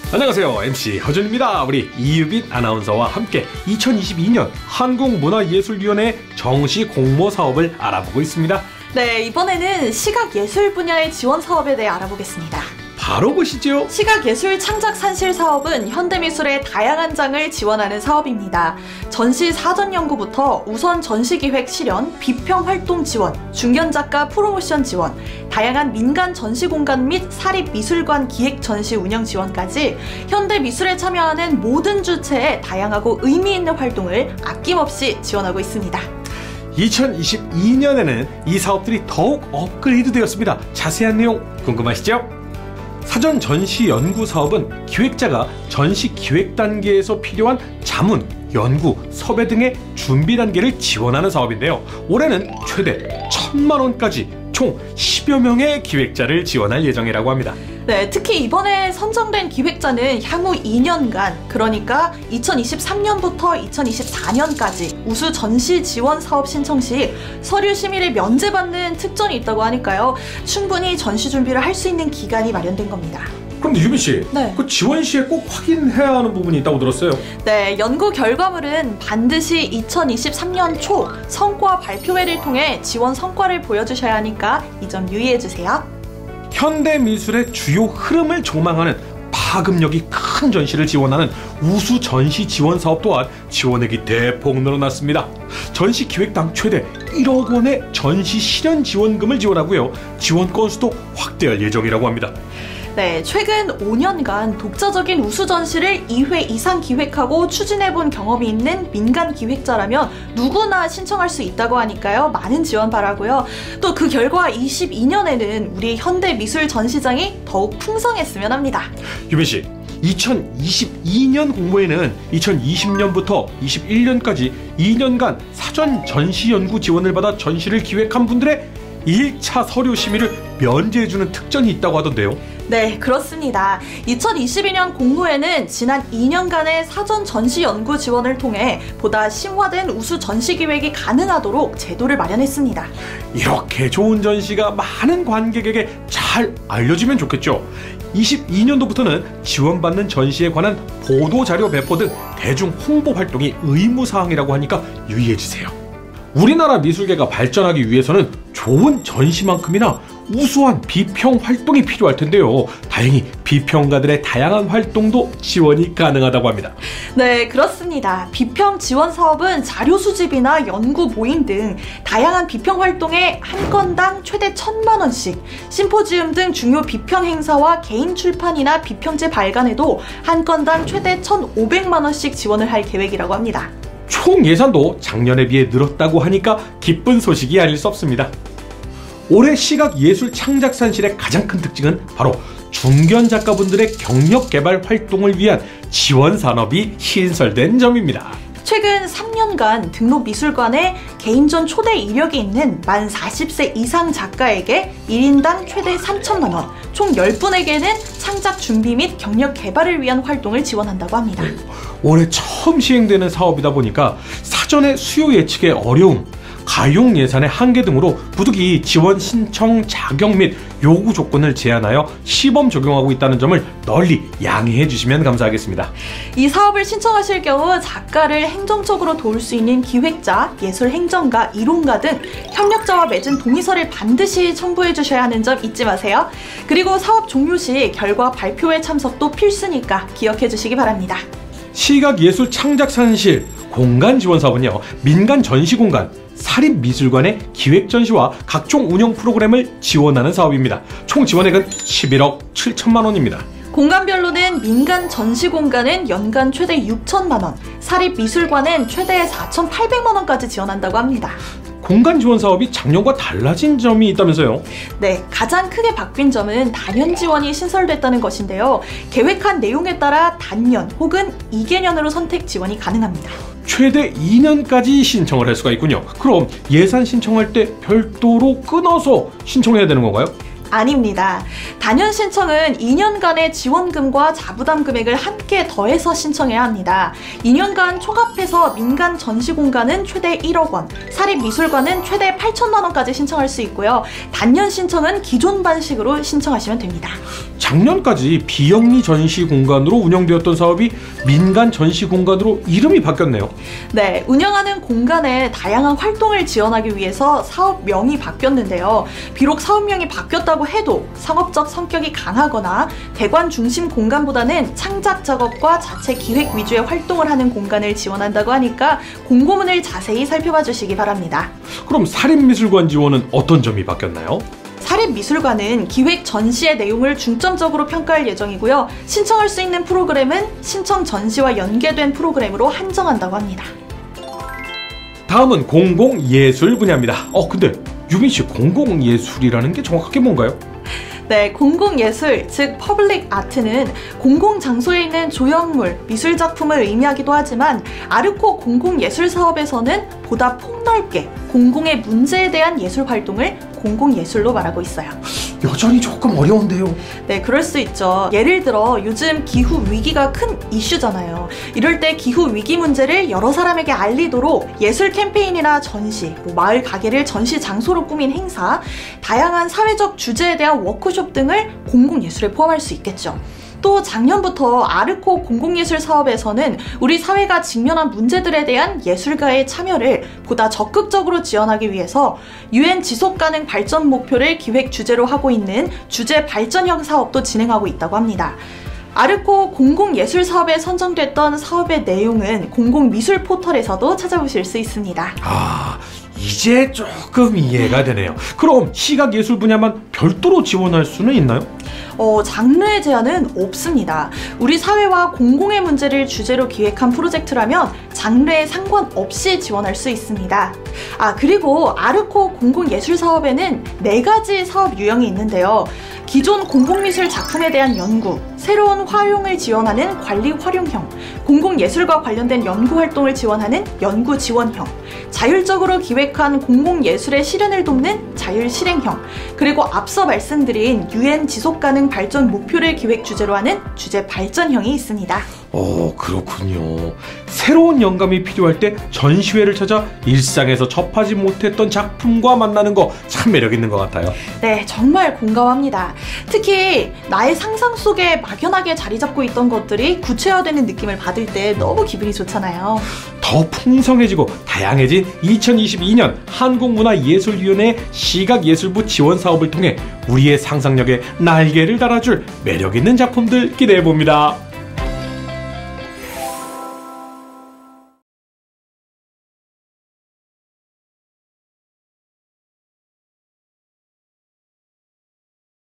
안녕하세요, MC 허준입니다. 우리 이유빈 아나운서와 함께 2022년 한국문화예술위원회 정시 공모 사업을 알아보고 있습니다. 네, 이번에는 시각예술 분야의 지원 사업에 대해 알아보겠습니다. 바로 보시죠. 시각예술 창작산실 사업은 현대미술의 다양한 장을 지원하는 사업입니다. 전시 사전 연구부터 우선 전시기획 실현, 비평활동 지원, 중견작가 프로모션 지원, 다양한 민간 전시공간 및 사립미술관 기획 전시 운영 지원까지 현대미술에 참여하는 모든 주체의 다양하고 의미 있는 활동을 아낌없이 지원하고 있습니다. 2022년에는 이 사업들이 더욱 업그레이드 되었습니다. 자세한 내용 궁금하시죠? 사전 전시 연구 사업은 기획자가 전시 기획 단계에서 필요한 자문, 연구, 섭외 등의 준비 단계를 지원하는 사업인데요. 올해는 최대 1,000만 원까지 총 10여 명의 기획자를 지원할 예정이라고 합니다. 네, 특히 이번에 선정된 기획자는 향후 2년간, 그러니까 2023년부터 2024년까지 우수 전시 지원 사업 신청 시 서류 심의를 면제받는 특전이 있다고 하니까요. 충분히 전시 준비를 할 수 있는 기간이 마련된 겁니다. 그런데 유빈 씨, 네. 그 지원 시에 꼭 확인해야 하는 부분이 있다고 들었어요. 네, 연구 결과물은 반드시 2023년 초 성과 발표회를 통해 지원 성과를 보여주셔야 하니까 이 점 유의해주세요. 현대미술의 주요 흐름을 조망하는 파급력이 큰 전시를 지원하는 우수 전시 지원 사업 또한 지원액이 대폭 늘어났습니다. 전시 기획당 최대 1억 원의 전시 실현 지원금을 지원하고요. 지원 건수도 확대할 예정이라고 합니다. 네, 최근 5년간 독자적인 우수 전시를 2회 이상 기획하고 추진해본 경험이 있는 민간 기획자라면 누구나 신청할 수 있다고 하니까요. 많은 지원 바라고요. 또 그 결과 22년에는 우리 현대미술 전시장이 더욱 풍성했으면 합니다. 유빈 씨, 2022년 공모에는 2020년부터 21년까지 2년간 사전 전시 연구 지원을 받아 전시를 기획한 분들의 1차 서류 심의를 면제해주는 특전이 있다고 하던데요. 네, 그렇습니다. 2022년 공모에는 지난 2년간의 사전 전시 연구 지원을 통해 보다 심화된 우수 전시 기획이 가능하도록 제도를 마련했습니다. 이렇게 좋은 전시가 많은 관객에게 잘 알려지면 좋겠죠. 22년도부터는 지원받는 전시에 관한 보도자료 배포 등 대중 홍보 활동이 의무사항이라고 하니까 유의해주세요. 우리나라 미술계가 발전하기 위해서는 좋은 전시만큼이나 우수한 비평 활동이 필요할 텐데요. 다행히 비평가들의 다양한 활동도 지원이 가능하다고 합니다. 네, 그렇습니다. 비평 지원 사업은 자료 수집이나 연구 모임 등 다양한 비평 활동에 한 건당 최대 1,000만 원씩, 심포지움 등 중요 비평 행사와 개인 출판이나 비평제 발간에도 한 건당 최대 1,500만 원씩 지원을 할 계획이라고 합니다. 총 예산도 작년에 비해 늘었다고 하니까 기쁜 소식이 아닐 수 없습니다. 올해 시각예술 창작산실의 가장 큰 특징은 바로 중견 작가분들의 경력 개발 활동을 위한 지원 산업이 신설된 점입니다. 최근 3년간 등록 미술관에 개인전 초대 이력이 있는 만 40세 이상 작가에게 1인당 최대 3,000만 원, 총 10분에게는 창작 준비 및 경력 개발을 위한 활동을 지원한다고 합니다. 올해 처음 시행되는 사업이다 보니까 사전에 수요 예측의 어려움, 가용 예산의 한계 등으로 부득이 지원 신청 자격 및 요구 조건을 제한하여 시범 적용하고 있다는 점을 널리 양해해 주시면 감사하겠습니다. 이 사업을 신청하실 경우 작가를 행정적으로 도울 수 있는 기획자, 예술행정가, 이론가 등 협력자와 맺은 동의서를 반드시 첨부해 주셔야 하는 점 잊지 마세요. 그리고 사업 종료 시 결과 발표회 참석도 필수니까 기억해 주시기 바랍니다. 시각예술 창작산실 공간 지원 사업은요, 민간 전시공간, 사립미술관의 기획전시와 각종 운영 프로그램을 지원하는 사업입니다. 총 지원액은 11억 7천만 원입니다. 공간별로는 민간 전시공간은 연간 최대 6천만 원, 사립미술관은 최대 4,800만 원까지 지원한다고 합니다. 공간 지원 사업이 작년과 달라진 점이 있다면서요? 네, 가장 크게 바뀐 점은 단연 지원이 신설됐다는 것인데요. 계획한 내용에 따라 단년 혹은 2개년으로 선택 지원이 가능합니다. 최대 2년까지 신청을 할 수가 있군요. 그럼 예산 신청할 때 별도로 끊어서 신청해야 되는 건가요? 아닙니다. 단연 신청은 2년간의 지원금과 자부담 금액을 함께 더해서 신청해야 합니다. 2년간 총합해서 민간 전시공간은 최대 1억 원, 사립미술관은 최대 8천만 원까지 신청할 수 있고요. 단년 신청은 기존 방식으로 신청하시면 됩니다. 작년까지 비영리 전시 공간으로 운영되었던 사업이 민간 전시 공간으로 이름이 바뀌었네요. 네, 운영하는 공간에 다양한 활동을 지원하기 위해서 사업명이 바뀌었는데요. 비록 사업명이 바뀌었다고 해도 상업적 성격이 강하거나 대관 중심 공간보다는 창작 작업과 자체 기획 위주의 활동을 하는 공간을 지원한다고 하니까 공고문을 자세히 살펴봐 주시기 바랍니다. 그럼 사립미술관 지원은 어떤 점이 바뀌었나요? 사립미술관은 기획 전시의 내용을 중점적으로 평가할 예정이고요. 신청할 수 있는 프로그램은 신청 전시와 연계된 프로그램으로 한정한다고 합니다. 다음은 공공예술 분야입니다. 근데 유빈 씨, 공공예술이라는 게 정확하게 뭔가요? 네, 공공예술, 즉 퍼블릭 아트는 공공장소에 있는 조형물, 미술작품을 의미하기도 하지만 아르코 공공예술 사업에서는 보다 폭넓게 공공의 문제에 대한 예술활동을 공공예술로 말하고 있어요. 여전히 조금 어려운데요. 네, 그럴 수 있죠. 예를 들어 요즘 기후 위기가 큰 이슈잖아요. 이럴 때 기후 위기 문제를 여러 사람에게 알리도록 예술 캠페인이나 전시, 마을 가게를 전시 장소로 꾸민 행사, 다양한 사회적 주제에 대한 워크숍 등을 공공예술에 포함할 수 있겠죠. 또 작년부터 아르코 공공예술 사업에서는 우리 사회가 직면한 문제들에 대한 예술가의 참여를 보다 적극적으로 지원하기 위해서 UN 지속가능 발전 목표를 기획 주제로 하고 있는 주제 발전형 사업도 진행하고 있다고 합니다. 아르코 공공예술 사업에 선정됐던 사업의 내용은 공공미술 포털에서도 찾아보실 수 있습니다. 이제 조금 이해가 되네요. 그럼 시각예술 분야만 별도로 지원할 수는 있나요? 장르의 제한은 없습니다. 우리 사회와 공공의 문제를 주제로 기획한 프로젝트라면 장르에 상관없이 지원할 수 있습니다. 그리고 아르코 공공예술 사업에는 4가지 사업 유형이 있는데요. 기존 공공미술 작품에 대한 연구, 새로운 활용을 지원하는 관리 활용형, 공공예술과 관련된 연구활동을 지원하는 연구 지원형, 자율적으로 기획한 공공예술의 실현을 돕는 자율 실행형, 그리고 앞서 말씀드린 UN 지속가능 발전 목표를 기획 주제로 하는 주제 발전형이 있습니다. 그렇군요. 새로운 영감이 필요할 때 전시회를 찾아 일상에서 접하지 못했던 작품과 만나는 거 참 매력 있는 것 같아요. 네, 정말 공감합니다. 특히 나의 상상 속에 막연하게 자리 잡고 있던 것들이 구체화되는 느낌을 받을 때 너무 기분이 좋잖아요. 더 풍성해지고 다양해진 2022년 한국문화예술위원회 시각예술부 지원 사업을 통해 우리의 상상력에 날개를 달아줄 매력 있는 작품들 기대해봅니다.